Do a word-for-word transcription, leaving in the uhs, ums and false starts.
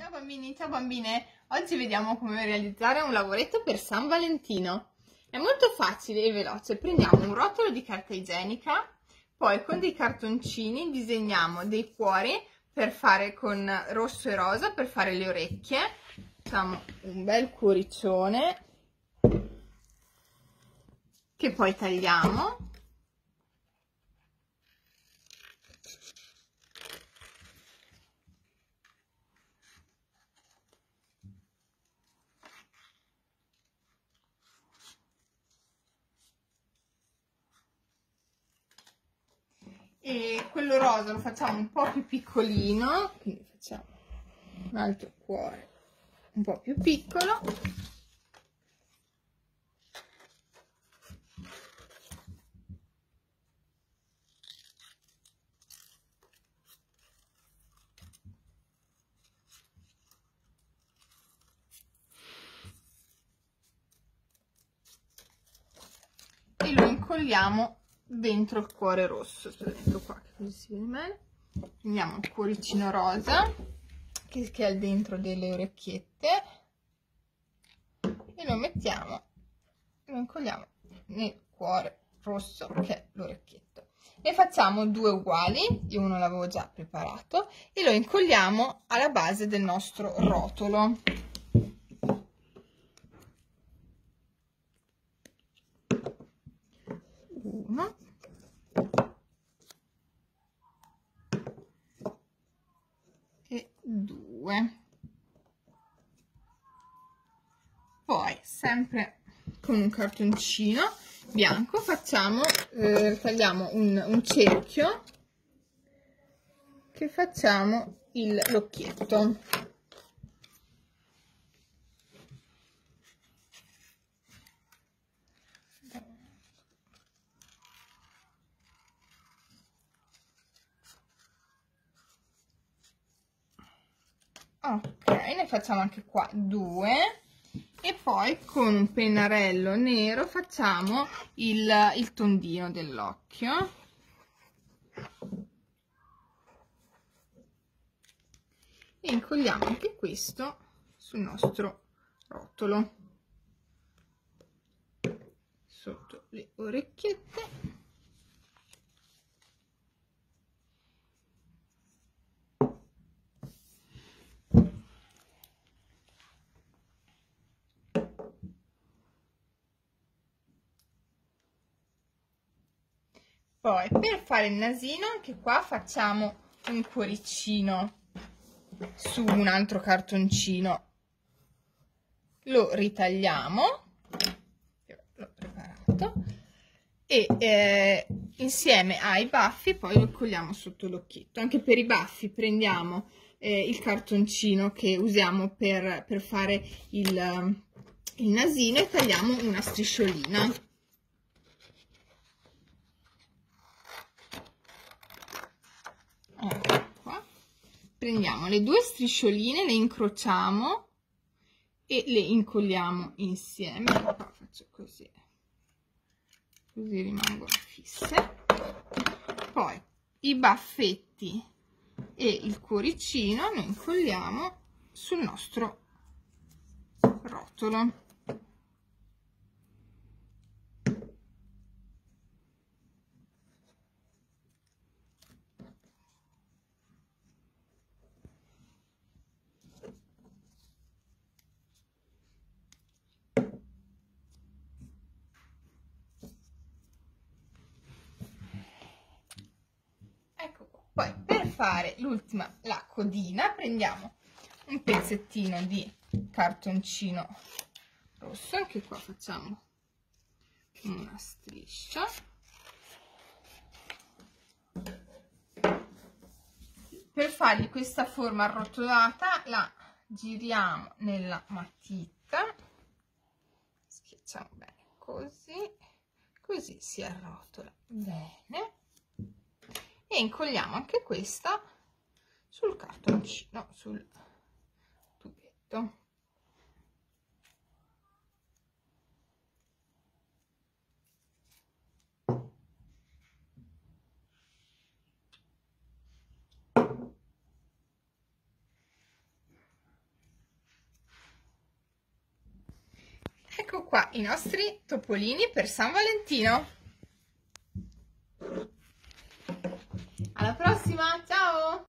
Ciao bambini, ciao bambine! Oggi vediamo come realizzare un lavoretto per San Valentino. È molto facile e veloce. Prendiamo un rotolo di carta igienica, poi con dei cartoncini disegniamo dei cuori per fare con rosso e rosa per fare le orecchie. Facciamo un bel cuoricione che poi tagliamo. E quello rosa lo facciamo un po' più piccolino, quindi facciamo un altro cuore un po' più piccolo. E lo incolliamo dentro il cuore rosso. Aspetta, qua che così si vede meglio. Prendiamo il cuoricino rosa che, che è dentro delle orecchiette e lo mettiamo, lo incolliamo nel cuore rosso che è l'orecchietto. Ne facciamo due uguali, io uno l'avevo già preparato, e lo incolliamo alla base del nostro rotolo. Uno. E due. Poi sempre con un cartoncino bianco facciamo eh, tagliamo un, un cerchio che facciamo l'occhietto. Ok, ne facciamo anche qua due. E poi con un pennarello nero facciamo il, il tondino dell'occhio. E incolliamo anche questo sul nostro rotolo, sotto le orecchiette. Poi per fare il nasino anche qua facciamo un cuoricino su un altro cartoncino, lo ritagliamo, l'ho preparato, e eh, insieme ai baffi poi lo colliamo sotto l'occhietto. Anche per i baffi prendiamo eh, il cartoncino che usiamo per, per fare il, il nasino e tagliamo una strisciolina. Ecco qua. Prendiamo le due striscioline, le incrociamo e le incolliamo insieme. Qua faccio così, così rimangono fisse. Poi i baffetti e il cuoricino lo incolliamo sul nostro rotolo. Poi per fare l'ultima, la codina, prendiamo un pezzettino di cartoncino rosso, anche qua facciamo una striscia. Per fargli questa forma arrotolata la giriamo nella matita, schiacciamo bene così, così si arrotola bene. E incolliamo anche questa sul cartoncino, sul tubetto. qua i nostri topolini per San Valentino. Alla prossima, ciao!